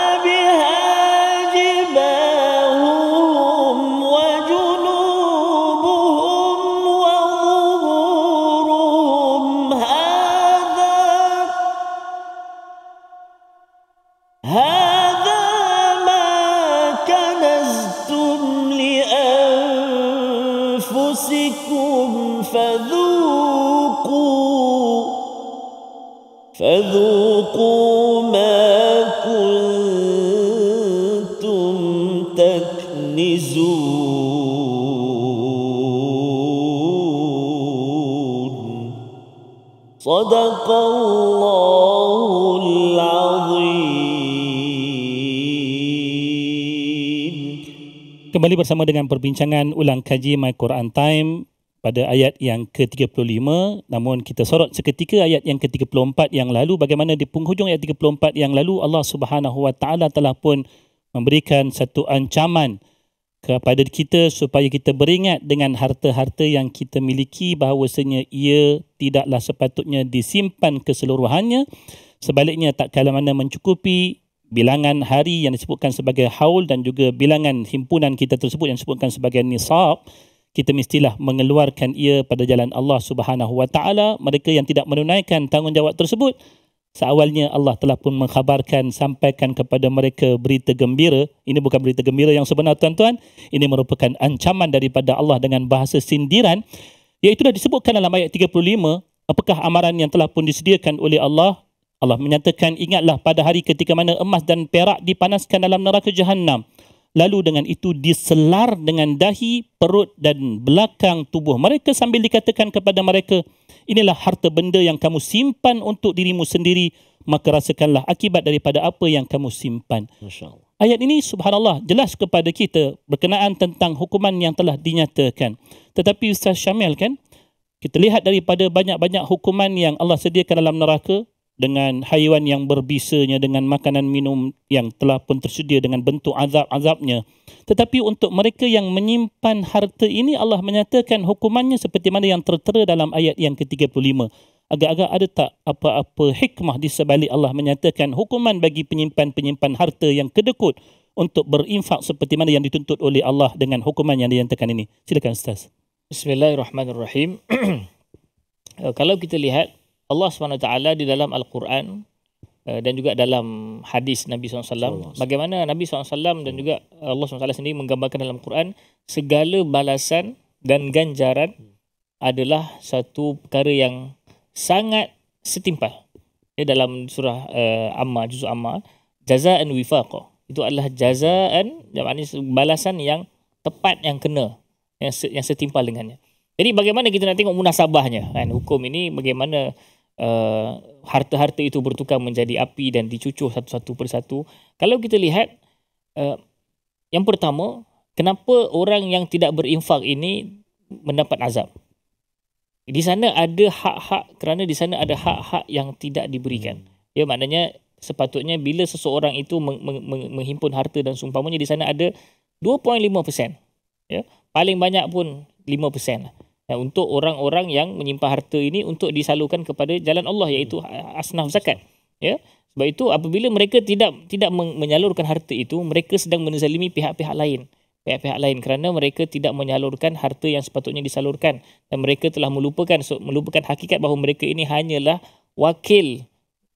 فذوقوا ما كنتم تكنزون صدق الله العظيم. Kembali bersama dengan perbincangan ulang kaji My Quran Time pada ayat yang ke tiga puluh lima, namun kita sorot seketika ayat yang ke tiga puluh empat yang lalu, bagaimana di penghujung ayat tiga puluh empat yang lalu Allah Subhanahu Wa Taala telah pun memberikan satu ancaman kepada kita supaya kita beringat dengan harta-harta yang kita miliki bahawasanya ia tidaklah sepatutnya disimpan keseluruhannya, sebaliknya tak kala mana mencukupi bilangan hari yang disebutkan sebagai haul dan juga bilangan himpunan kita tersebut yang disebutkan sebagai nisab, kita mestilah mengeluarkan ia pada jalan Allah Subhanahu Wa Taala. Mereka yang tidak menunaikan tanggungjawab tersebut, seawalnya Allah telah pun mengkhabarkan, sampaikan kepada mereka berita gembira. Ini bukan berita gembira yang sebenar, tuan-tuan. Ini merupakan ancaman daripada Allah dengan bahasa sindiran, iaitu dah disebutkan dalam ayat tiga puluh lima, apakah amaran yang telah pun disediakan oleh Allah. Allah menyatakan, ingatlah pada hari ketika mana emas dan perak dipanaskan dalam neraka Jahannam, lalu dengan itu diselar dengan dahi, perut dan belakang tubuh mereka sambil dikatakan kepada mereka, inilah harta benda yang kamu simpan untuk dirimu sendiri, maka rasakanlah akibat daripada apa yang kamu simpan. Masya Allah. Ayat ini subhanallah jelas kepada kita berkenaan tentang hukuman yang telah dinyatakan. Tetapi Ustaz Syamil kan, kita lihat daripada banyak-banyak hukuman yang Allah sediakan dalam neraka, dengan haiwan yang berbisanya, dengan makanan minum yang telah pun tersedia dengan bentuk azab-azabnya. Tetapi untuk mereka yang menyimpan harta ini, Allah menyatakan hukumannya seperti mana yang tertera dalam ayat yang ke tiga puluh lima. Agak-agak ada tak apa-apa hikmah di sebalik Allah menyatakan hukuman bagi penyimpan-penyimpan harta yang kedekut untuk berinfak seperti mana yang dituntut oleh Allah dengan hukuman yang dinyatakan ini? Silakan Ustaz. Bismillahirrahmanirrahim. Kalau kita lihat Allah subhanahu wa taala di dalam Al-Quran uh, dan juga dalam hadis Nabi sallallahu alaihi wasallam, bagaimana Nabi sallallahu alaihi wasallam dan juga Allah subhanahu wa taala sendiri menggambarkan dalam Quran, segala balasan dan ganjaran adalah satu perkara yang sangat setimpal. Ya, dalam surah uh, Amma, juz Amma, jazaan wifaqa, itu adalah jazaan, maknanya balasan yang tepat, yang kena, yang, yang setimpal dengannya. Jadi bagaimana kita nak tengok munasabahnya kan, hukum ini bagaimana Uh, harta-harta itu bertukar menjadi api dan dicucuh satu-satu persatu. Kalau kita lihat, uh, yang pertama, kenapa orang yang tidak berinfak ini mendapat azab? Di sana ada hak-hak, kerana di sana ada hak-hak yang tidak diberikan. Ya, maknanya sepatutnya bila seseorang itu meng- meng- menghimpun harta dan seumpamanya, di sana ada dua perpuluhan lima peratus. Ya, paling banyak pun lima peratus lah. Ya, untuk orang-orang yang menyimpan harta ini untuk disalurkan kepada jalan Allah, iaitu asnaf zakat. Ya, sebab itu apabila mereka tidak tidak menyalurkan harta itu, mereka sedang menzalimi pihak-pihak lain. Pihak-pihak lain kerana mereka tidak menyalurkan harta yang sepatutnya disalurkan, dan mereka telah melupakan melupakan hakikat bahawa mereka ini hanyalah wakil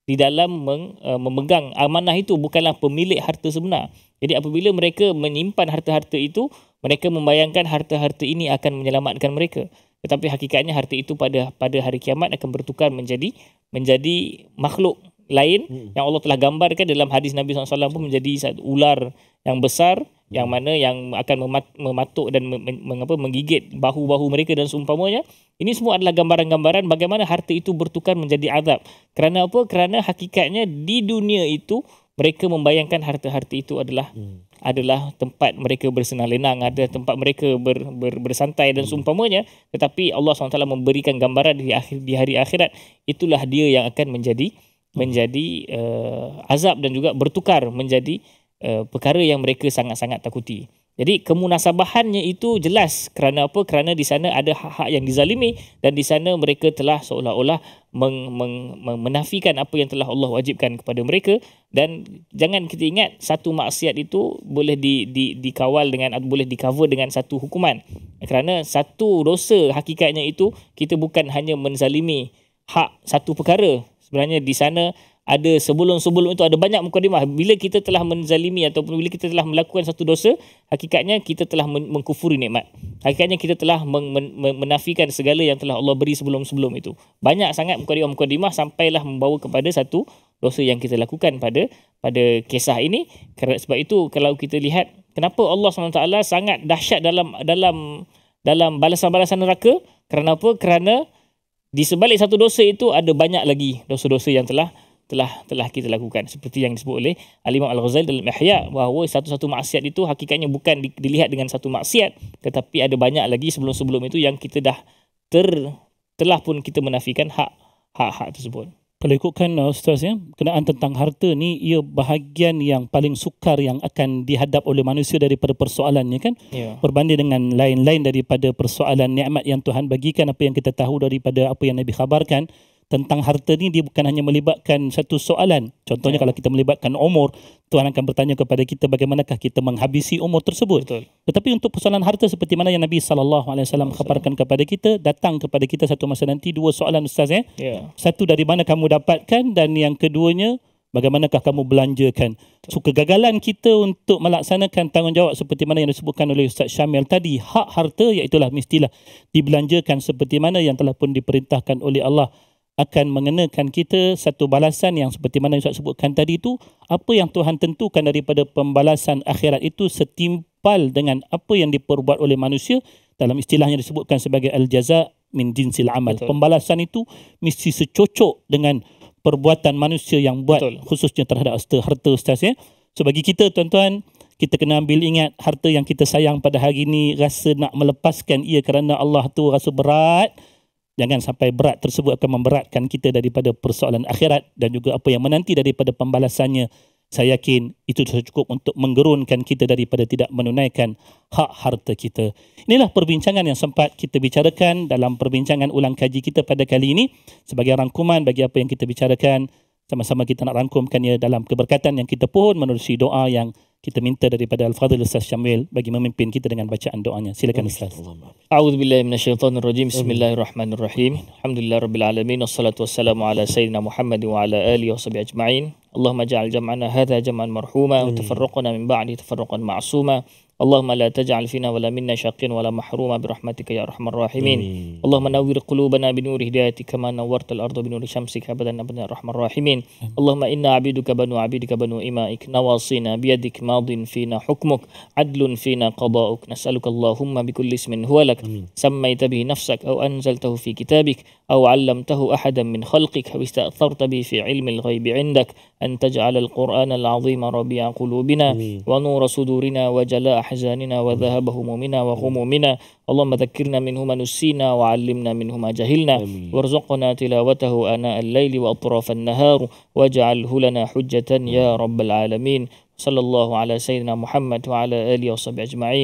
di dalam meng, uh, memegang amanah itu, bukanlah pemilik harta sebenar. Jadi apabila mereka menyimpan harta-harta itu, mereka membayangkan harta-harta ini akan menyelamatkan mereka. Tetapi hakikatnya harta itu pada pada hari kiamat akan bertukar menjadi menjadi makhluk lain hmm. yang Allah telah gambarkan dalam hadis Nabi sallallahu alaihi wasallam pun menjadi satu ular yang besar, hmm. yang mana yang akan memat, mematuk dan mengapa menggigit bahu-bahu mereka dan seumpamanya. Ini semua adalah gambaran-gambaran bagaimana harta itu bertukar menjadi azab. Kerana apa? Kerana hakikatnya di dunia itu mereka membayangkan harta-harta itu adalah hmm. adalah tempat mereka bersenang lenang, ada tempat mereka ber, ber, bersantai dan seumpamanya. Tetapi Allah subhanahu wa taala memberikan gambaran di akhir di hari akhirat, itulah dia yang akan menjadi menjadi uh, azab dan juga bertukar menjadi uh, perkara yang mereka sangat-sangat takuti. Jadi kemunasabahannya itu jelas. Kerana apa? Kerana di sana ada hak-hak yang dizalimi dan di sana mereka telah seolah-olah meng, meng, menafikan apa yang telah Allah wajibkan kepada mereka. Dan jangan kita ingat satu maksiat itu boleh di, di, dikawal dengan, boleh di-cover dengan satu hukuman. Kerana satu dosa hakikatnya itu kita bukan hanya menzalimi hak satu perkara. Sebenarnya di sana ada sebelum-sebelum itu ada banyak mukadimah. Bila kita telah menzalimi ataupun bila kita telah melakukan satu dosa, hakikatnya kita telah mengkufuri nikmat. Hakikatnya kita telah men- men- menafikan segala yang telah Allah beri sebelum-sebelum itu. Banyak sangat mukadimah-mukadimah sampailah membawa kepada satu dosa yang kita lakukan pada pada kisah ini. Sebab itu kalau kita lihat kenapa Allah subhanahu wa taala sangat dahsyat dalam dalam dalam balasan-balasan neraka. Kerana apa? Kerana di sebalik satu dosa itu ada banyak lagi dosa-dosa yang telah telah telah kita lakukan, seperti yang disebut oleh Al-Imam Al-Ghazali dalam Ihya, bahawa satu-satu maksiat itu hakikatnya bukan di, dilihat dengan satu maksiat, tetapi ada banyak lagi sebelum-sebelum itu yang kita dah ter telah pun kita menafikan hak hak-hak tersebut. Kalau ikutkan Ustaz ya, kenaan tentang harta ni ia bahagian yang paling sukar yang akan dihadap oleh manusia daripada persoalannya kan. Ya. Berbanding dengan lain-lain daripada persoalan nikmat yang Tuhan bagikan, apa yang kita tahu daripada apa yang Nabi khabarkan tentang harta ni, dia bukan hanya melibatkan satu soalan. Contohnya ya. Kalau kita melibatkan umur, Tuhan akan bertanya kepada kita bagaimanakah kita menghabisi umur tersebut. Betul. Tetapi untuk persoalan harta seperti mana yang Nabi sallallahu alaihi wasallam khabarkan kepada kita, datang kepada kita satu masa nanti dua soalan Ustaz ya. Ya. Satu, dari mana kamu dapatkan, dan yang keduanya, bagaimanakah kamu belanjakan. So kegagalan kita untuk melaksanakan tanggungjawab seperti mana yang disebutkan oleh Ustaz Syamil tadi, hak harta iaitulah mestilah dibelanjakan seperti mana yang telah pun diperintahkan oleh Allah, akan mengenakan kita satu balasan yang seperti mana Ustaz sebutkan tadi itu. Apa yang Tuhan tentukan daripada pembalasan akhirat itu setimpal dengan apa yang diperbuat oleh manusia. Dalam istilahnya disebutkan sebagai al-jaza min jinsil amal. Betul. Pembalasan itu mesti secocok dengan perbuatan manusia yang buat. Betul. Khususnya terhadap harta Ustaz ya. So bagi kita tuan-tuan, kita kena ambil ingat harta yang kita sayang pada hari ini, rasa nak melepaskan ia kerana Allah tu rasa berat. Jangan sampai berat tersebut akan memberatkan kita daripada persoalan akhirat dan juga apa yang menanti daripada pembalasannya. Saya yakin itu sudah cukup untuk menggerunkan kita daripada tidak menunaikan hak harta kita. Inilah perbincangan yang sempat kita bicarakan dalam perbincangan ulang kaji kita pada kali ini. Sebagai rangkuman bagi apa yang kita bicarakan, sama-sama kita nak rangkumkannya dalam keberkatan yang kita pohon menerusi doa yang kita minta daripada Al-Fadhil Ustaz Syamil bagi memimpin kita dengan bacaan doanya. Silakan Ustaz. A'udzubillahi minasyaitonirrajim. Bismillahirrahmanirrahim. Alhamdulillahirabbil alamin. Wassalatu wassalamu ala sayyidina Muhammad wa ala alihi washabihi ajma'in. Allahumma ja'al jam'ana hadha jam'an marhuma wa tafarraqana min ba'di tafarraqan ma'suma. Allahumma la taj'al fina wala minna syaqiyan wala mahruma birahmatika ya arhamar rahimin. Allahumma nawwir qulubana binuri hidayatika kama nawwartal arda binuri syamsika abadan abadan ya arhamar rahimin. Allahumma inna 'abiduka banu 'abidika banu imaik nawasina biyadik madin fina hukmuk adlun fina qada'uk nas'aluka Allahumma bikulli ismin huwa lak sammaita bihi nafsak aw anzaltahu fi kitabik aw 'allamtahu ahadan min khalqik aw ista'tharta bihi fi 'ilmi al-ghaibi 'indak an taj'ala al-Qur'ana al-'azima rabi'a qulubina wa nura sudurina wa jala'a أحزاننا وذهب همومنا وغمومنا اللهم ذكرنا منه ما نسينا وعلمنا منه ما جهلنا وارزقنا تلاوته آناء الليل وأطراف النهار واجعله لنا حجة يا رب العالمين صلى الله على سيدنا محمد وعلى آله وصحبه أجمعين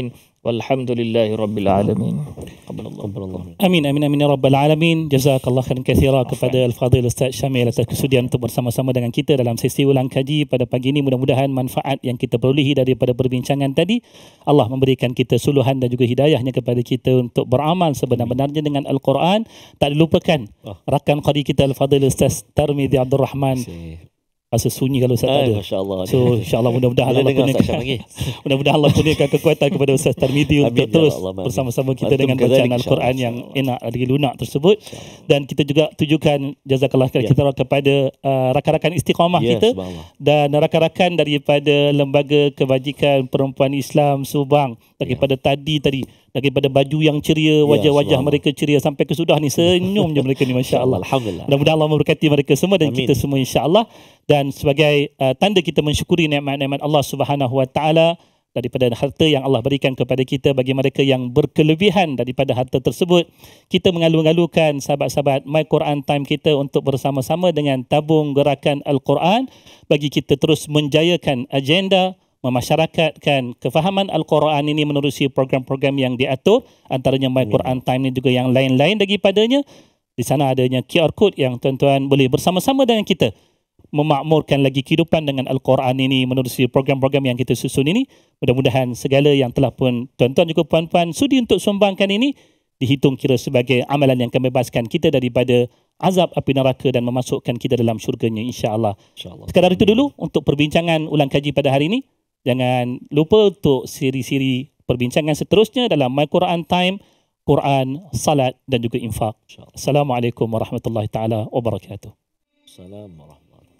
Walhamdulillahi rabbil alamin. Qabbalallah. Amin, amin, amin ya rabbal alamin. Jazakallah khairan katsira kepada Al-Fadhil Ustaz Syamil atas kesudian untuk bersama-sama dengan kita dalam sesi ulang kaji pada pagi ini. Mudah-mudahan manfaat yang kita perolehi daripada perbincangan tadi, Allah memberikan kita suluhan dan juga hidayahnya kepada kita untuk beramal sebenar-benarnya dengan Al-Quran. Tak dilupakan Oh. rakan qari kita Al-Fadhil Ustaz Tarmizi Abdul Rahman. Rasa sunyi kalau Ustaz tak ada. Masya-Allah. So insya-Allah mudah-mudahan Boleh Allah dengar Ustaz kurniakan. Syam lagi. Mudah-mudahan Allah kurniakan kekuatan kepada Ustaz Tarmizi untuk Amin, ya terus Allah, amin. bersama-sama kita Antum dengan kadzalik, bacaan insya-Allah, Al-Quran yang insya-Allah. enak lagi lunak tersebut. Dan kita juga tujukan jazakallah khairan Ya. kita kepada uh, rakan-rakan istiqamah Ya, kita subhanallah. dan rakan-rakan daripada Lembaga Kebajikan Perempuan Islam Subang daripada tadi tadi daripada baju yang ceria, Ya, wajah-wajah subhanallah. mereka ceria sampai ke sudah ni senyum je mereka ni masya-Allah. Alhamdulillah. Mudah-mudahan Allah memberkati mereka semua dan Amin. kita semua insya-Allah. Dan sebagai uh, tanda kita mensyukuri nikmat-nikmat Allah Subhanahu Wa Taala daripada harta yang Allah berikan kepada kita, bagi mereka yang berkelebihan daripada harta tersebut, kita mengalu-alukan sahabat-sahabat My Quran Time kita untuk bersama-sama dengan tabung gerakan Al-Quran bagi kita terus menjayakan agenda memasyarakatkan kefahaman Al-Quran ini menerusi program-program yang diatur, antaranya My Quran Time ni juga yang lain-lain daripadanya. Di sana adanya Q R code yang tuan-tuan boleh bersama-sama dengan kita memakmurkan lagi kehidupan dengan Al-Quran ini menerusi program-program yang kita susun ini. Mudah-mudahan segala yang telah pun tuan-tuan juga puan-puan sudi untuk sumbangkan ini dihitung kira sebagai amalan yang akan membebaskan kita daripada azab api neraka dan memasukkan kita dalam syurganya insya-Allah. Insya-Allah. Sekadar itu dulu untuk perbincangan ulang kaji pada hari ini. Jangan lupa untuk siri-siri perbincangan seterusnya dalam My Quran Time, Quran, salat dan juga infak. Assalamualaikum warahmatullahi taala wabarakatuh. Assalamualaikum.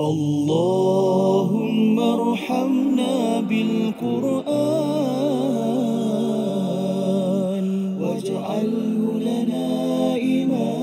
اللهم ارحمنا بالقرآن واجعله لنا إماما